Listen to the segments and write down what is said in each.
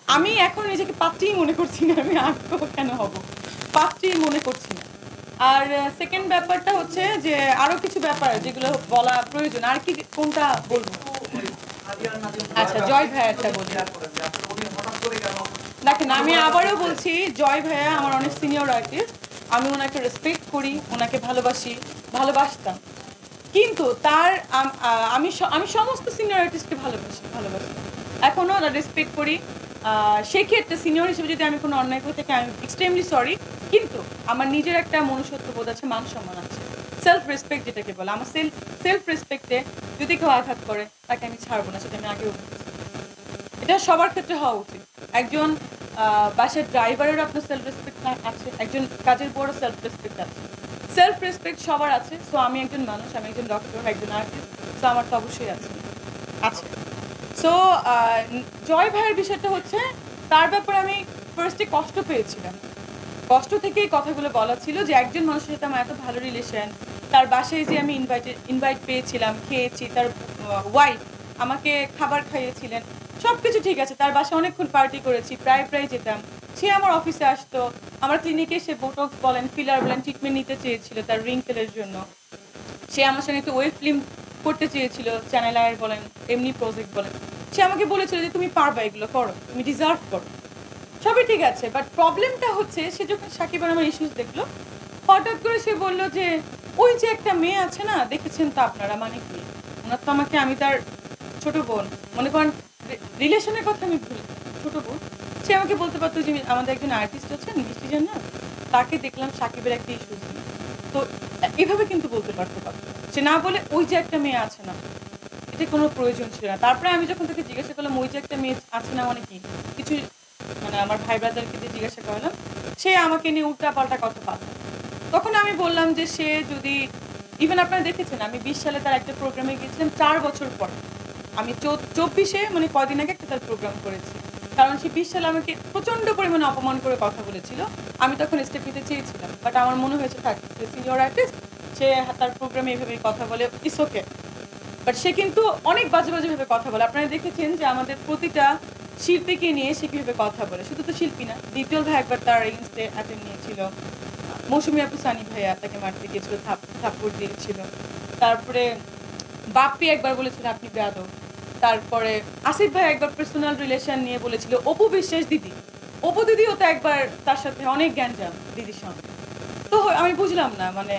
আমি এখন নিজেকে পাত্রী মনে করছি না, আমি আগ্রহ কেন হব, পাত্রী মনে করছি না। আর সেকেন্ড ব্যাপারটা হচ্ছে যে আরো কিছু ব্যাপার যেগুলো বলা প্রয়োজন। আর কি কোনটা বলবো? আচ্ছা, জয় ভাইয়ারটা বলি। দেখেন, আমি আবারও বলছি, জয় ভাইয়া আমার অনেক সিনিয়র আর্টিস্ট, আমি ওনাকে রেসপেক্ট করি, ওনাকে ভালোবাসি, ভালোবাসতাম। কিন্তু তার আমি আমি সমস্ত সিনিয়র আর্টিস্টকে ভালোবাসি এখনো রেসপেক্ট করি। সেক্ষেত্রে সিনিয়র হিসেবে যদি আমি কোনো অন্যায় করে থাকি, আমি এক্সট্রিমলি সরি। কিন্তু আমার নিজের একটা মনুষ্যত্ব বোধ আছে, মান সম্মান আছে, সেলফ রেসপেক্ট যেটাকে বলে। আমার সেলফ রেসপেক্টে যদি কেউ আঘাত করে, তাকে আমি ছাড়বো না, সেটা আমি আগেও বলেছি। এটা সবার ক্ষেত্রে হওয়া উচিত। একজন বাসের ড্রাইভারেরও আপনার সেলফ রেসপেক্ট আছে, একজন কাজের বড় সেলফ রেসপেক্ট আছে। সেলফ রেসপেক্ট সবার আছে। সো আমি একজন মানুষ, আমি একজন ডক্টর, একজন আর্টিস্ট, সো আমার তো অবশ্যই আছে। সো জয় ভাইয়ের বিষয়টা হচ্ছে, তার ব্যাপারে আমি ফার্স্টে কষ্ট পেয়েছিলাম। কষ্ট থেকেই কথাগুলো বলা ছিল যে একজন মানুষের সাথে আমার এত ভালো রিলেশন, তার বাসায় যে আমি ইনভাইট পেয়েছিলাম, খেয়েছি, তার ওয়াইফ আমাকে খাবার খাইয়েছিলেন, সবকিছু ঠিক আছে। তার বাসায় অনেকক্ষণ পার্টি করেছি, প্রায় যেতাম। সে আমার অফিসে আসতো, আমার ক্লিনিকে সে বোটক্স বলেন, ফিলার বলেন, ট্রিটমেন্ট নিতে চেয়েছিল তার রিঙ্কেলের জন্য। সে আমার সঙ্গে একটু ওয়েব ফিল্ম করতে চেয়েছিল, চ্যানেল আয়ের বলেন, এমনি প্রজেক্ট বলেন। সে আমাকে বলেছিল যে তুমি পারবা, এগুলো করো, তুমি ডিজার্ভ করো, সবই ঠিক আছে। বাট প্রবলেমটা হচ্ছে, সে যখন সাকিব আর আমার ইস্যুস দেখলো, হঠাৎ করে সে বলল যে ওই যে একটা মেয়ে আছে না, দেখেছেন তো আপনারা, মানে কি ওনার তো আমাকে, আমি তার ছোট বোন, মনে করেন রিলেশনের কথা আমি ভুলি, ছোট বোন। সে আমাকে বলতে পারতো যে আমাদের একজন আর্টিস্ট আছেন মিষ্টি জান না, তাকে দেখলাম সাকিবের একটা ইস্যুস নিয়ে। তো এভাবে কিন্তু বলতে পারতো। সে না বলে ওই যে একটা মেয়ে আছে না, এটা কোনো প্রয়োজন ছিল না। তারপরে আমি যখন তাকে জিজ্ঞাসা করলাম ওই যে একটা মেয়ে আছে না মানে কি, কিছু মানে আমার ভাই ব্রাদারকে দিয়ে জিজ্ঞাসা করলাম, সে আমাকে নিয়ে উল্টাপাল্টা কথা পাল্টা। তখন আমি বললাম যে সে যদি, ইভেন আপনারা দেখেছেন আমি 20 সালে তার একটা প্রোগ্রামে গিয়েছিলাম 4 বছর পর। আমি 24-এ মানে কয়দিন আগে একটা তার প্রোগ্রাম করেছি। কারণ সে 20 সালে আমাকে প্রচন্ড পরিমাণে অপমান করে কথা বলেছিল। আমি তখন স্টেপ নিতে চেয়েছিলাম, বাট আমার মনে হয়েছে থাক, সে সিনিয়র আর্টিস্ট, সে তার প্রোগ্রামে এভাবে কথা বলে, ইটস ওকে। বাট সে কিন্তু অনেক বাজে ভাবে কথা বলে। আপনারা দেখেছেন যে আমাদের প্রতিটা শিল্পীকে নিয়ে সে কিভাবে কথা বলে। শুধু তো শিল্পী না, দ্বিতীয় ভাই একবার তার এগেইনস্টে অ্যাটেন্ড নিয়েছিল। মৌসুমী আপু সানি ভাইয়া তাকে মারতে গিয়েছিল, থাপ্পড় দিয়েছিল। তারপরে বাপ্পি একবার বলেছিল আপনি বেয়াদব। তারপরে আসিফ ভাই একবার পার্সোনাল রিলেশন নিয়ে বলেছিল অপু বিশ্বাস দিদি। অপু দিদিও তো একবার তার সাথে অনেক গ্যাঞ্জাম দিদির সঙ্গে। তো আমি বুঝলাম না মানে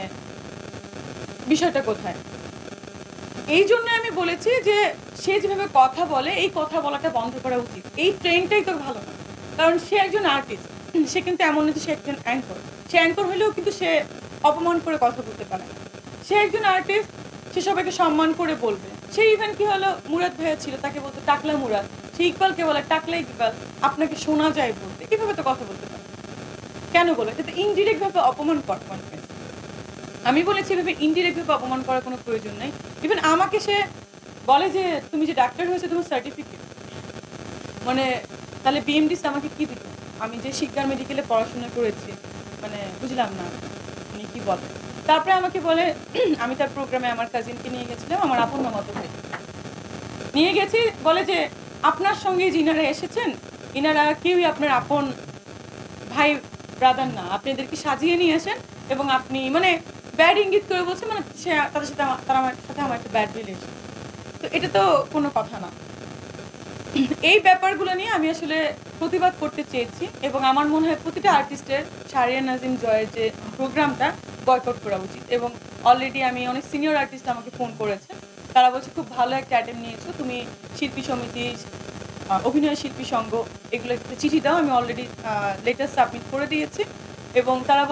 বিষয়টা কোথায়। এই জন্য আমি বলেছি যে সে যেভাবে কথা বলে, এই কথা বলাটা বন্ধ করা উচিত। এই ট্রেন্ডটাই তো ভালো না। কারণ সে একজন আর্টিস্ট, সে কিন্তু এমন না যে সে একজন অ্যাঙ্কর। সে অ্যাঙ্কর হলেও কিন্তু সে অপমান করে কথা বলতে পারে না। সে একজন আর্টিস্ট, সে সবাইকে সম্মান করে বলবে। সে ইভেন কি হলো, মুরাদ ভাইয়া ছিল, তাকে বলতো টাকলা মুরাদ। সে ইকবালকে বলে টাকলা ইকবাল, আপনাকে শোনা যায় বলতে। এভাবে তো কথা বলতে পারে, কেন বলে? এটা তো ইনডিরেক্ট ভাবে অপমান করে মানুষকে। আমি বলেছি এভাবে ইনডিরেক্ট ভাবে অপমান করার কোনো প্রয়োজন নাই। ইভেন আমাকে সে বলে যে তুমি যে ডাক্তার হয়েছে তোমার সার্টিফিকেট, মানে তাহলে বিএমডিস আমাকে কি দিত? আমি যে শিকদার মেডিকেলে পড়াশোনা করেছি, মানে বুঝলাম না উনি কি বলে। তারপরে আমাকে বলে আমি তার প্রোগ্রামে আমার কাজিনকে নিয়ে গেছিলাম, আমার আপন মামাতো ভাই নিয়ে গেছি, বলে যে আপনার সঙ্গে যিনারা এসেছেন ইনারা কেউই আপনার আপন ভাই ব্রাদার না, আপনি এদেরকে সাজিয়ে নিয়ে আসেন এবং আপনি মানে ব্যাড ইঙ্গিত করে বলছে, মানে সে তাদের সাথে তারা আমার সাথে আমার একটা ব্যাড রিলেশন। তো এটা তো কোনো কথা না। এই ব্যাপারগুলো নিয়ে আমি আসলে প্রতিবাদ করতে চেয়েছি এবং আমার মনে হয় প্রতিটা আর্টিস্টের শাহরিয়ার নাজিম জয়ের যে প্রোগ্রামটা বয়কট করা উচিত। এবং অলরেডি আমি অনেক সিনিয়র আর্টিস্ট আমাকে ফোন করেছে, তারা বলছে খুব ভালো একটা অ্যাটেম্প নিয়েছো তুমি, শিল্পী সমিতি, অভিনয় শিল্পী সংঘ, এগুলো একটা চিঠি দাও। আমি অলরেডি লেটার সাবমিট করে দিয়েছি এবং তারা